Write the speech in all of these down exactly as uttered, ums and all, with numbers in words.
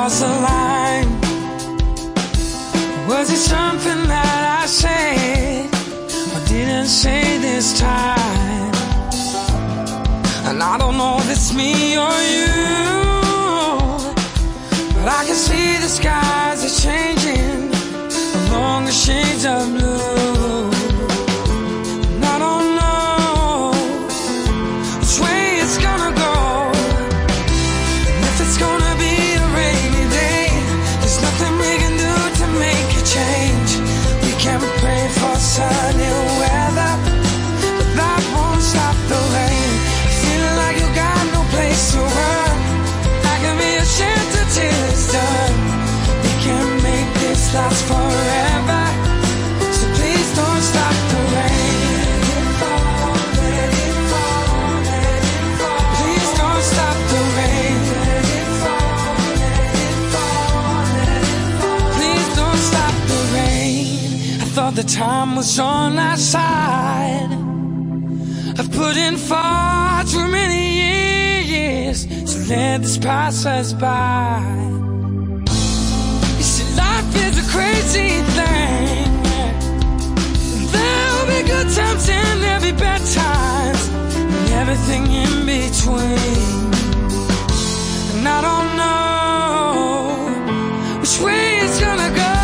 cross the line? Was it something that I said or didn't say this time? And I don't know if it's me or you, but I can see the skies are changing along the shades of blue. And I don't know which way it's gonna go, and if it's gonna be a rainy day. There's nothing we can do to make a change. We can pray for sunny weather, but that won't stop the rain. Feeling like you got no place to run, I can be a shelter till it's done. We can make this last forever, so please don't stop the rain. Let it fall, let it fall, let it fall. Please don't stop the rain. Let it fall, let it fall, let it fall. Please don't stop the rain. I thought the time was on our side. I've put in far too many years, so let this pass us by. You see, life is a crazy thing. There'll be good times and there'll be bad times, and everything in between. And I don't know which way it's gonna go,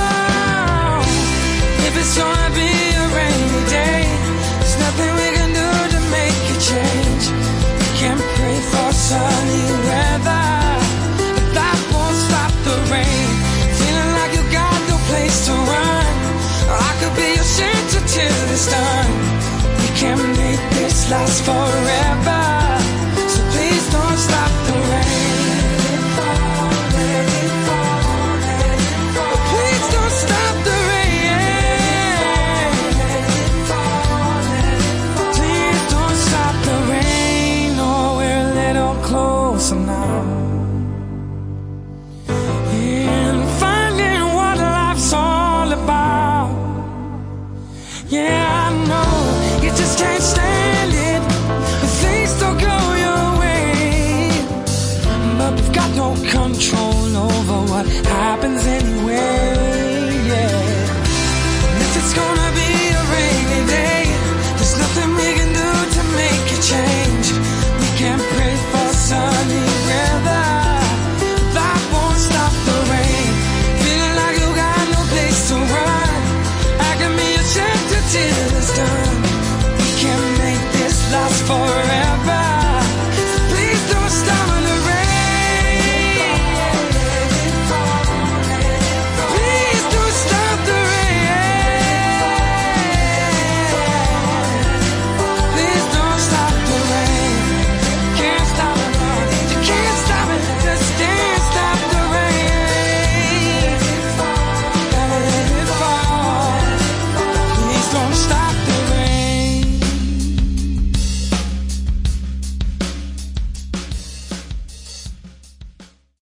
if it's gonna be a rainy day. There's nothing we can do to make a change. We can pray for sunny weather, but that won't stop the rain. Feeling like you got no place to run, or I could be your shelter till it's done. We can make this last forever,